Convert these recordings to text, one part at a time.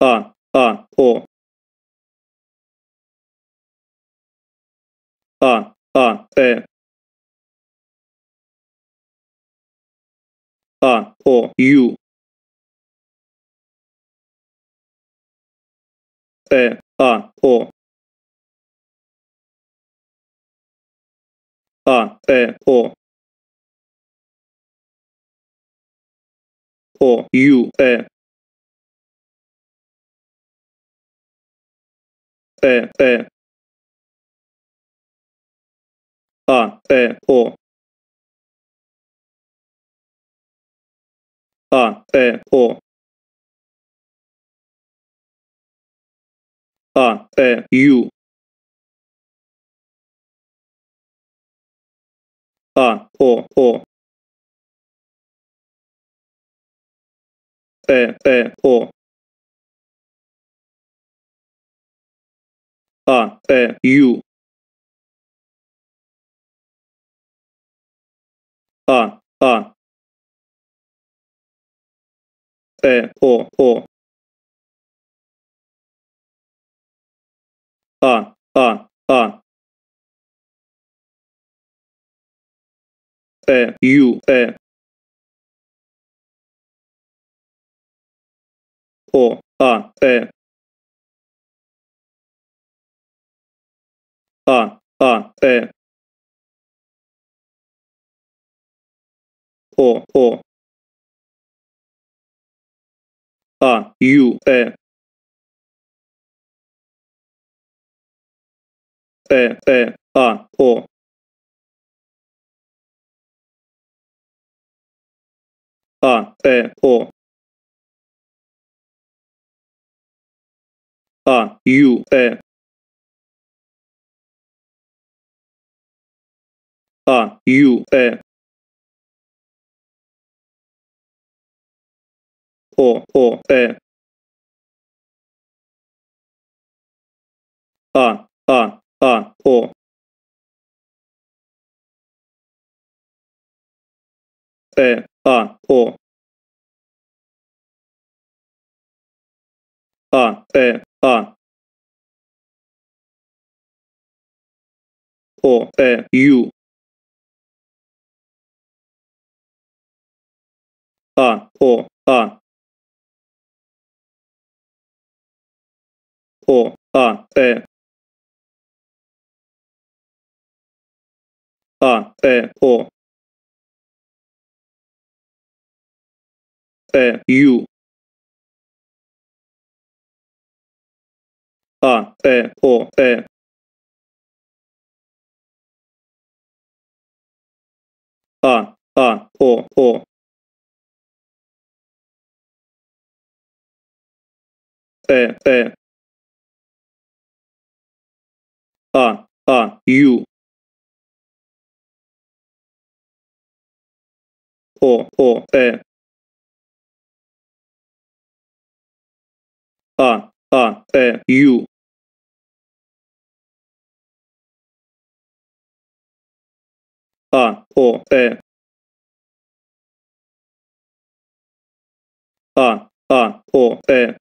о, о, ю, о, о, ю, о, о, ю, о, о, ю, а, о, ю, о, о, ю, о, о, ю, ю, о, о, о, а, о, ю, о, о, о, ю, о, о, ю, о, ю, о, о,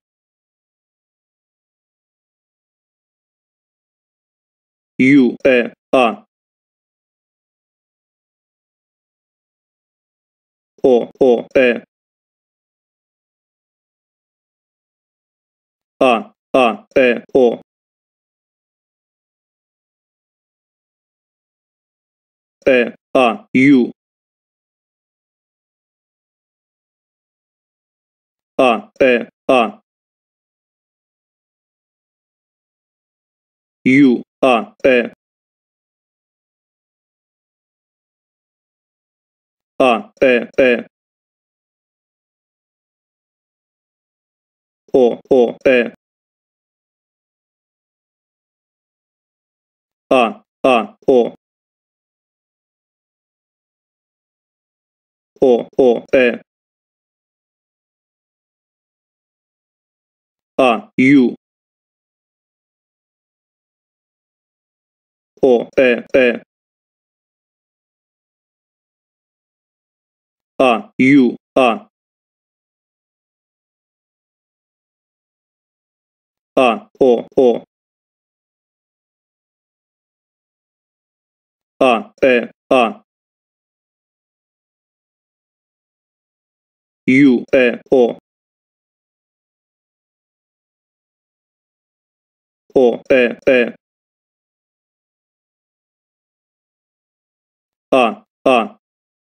ю, о, о, ю, ю, о, о, о, о, ю, о, ю, о, а, ю, о, а,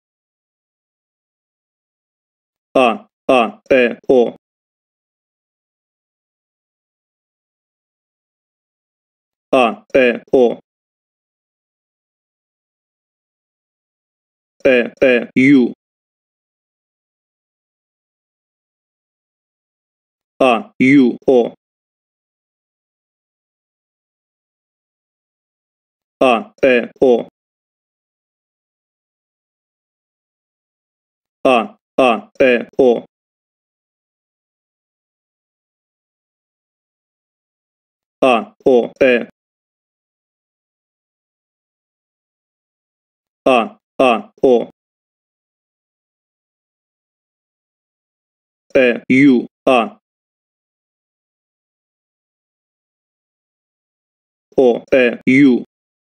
о, о, ю, ю, о, о, о, о, о, ю, о, ю,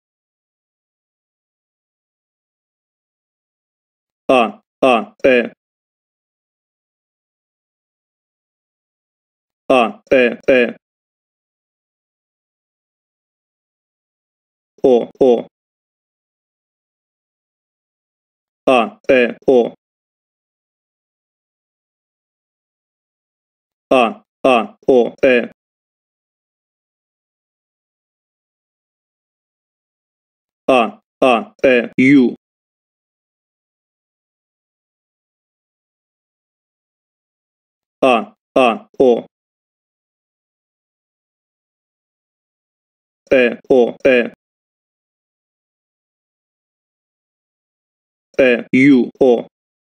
а, а, э, а, о, о, о, ю, о, о, ю, о,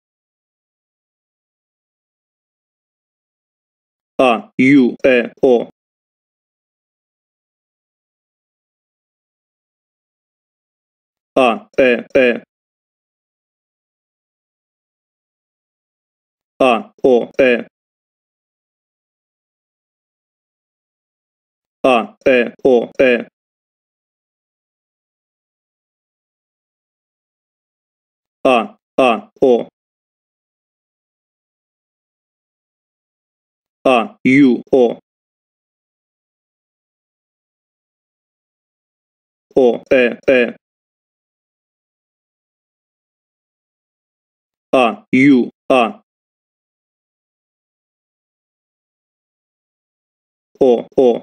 ю, о, о, о, о, ю, о, о, ю, о, о,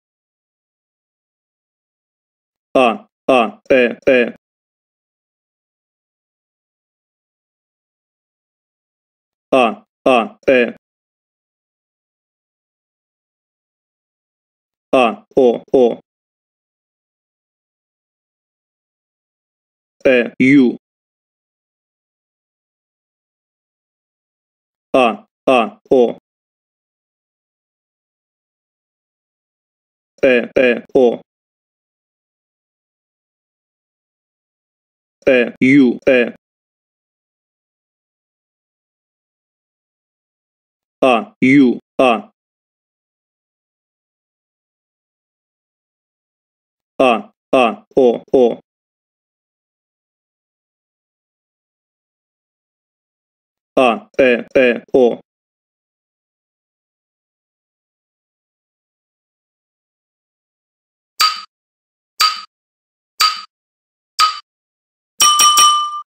а, э, э, э, о, ю, о, о, ю, ю, о, о, о,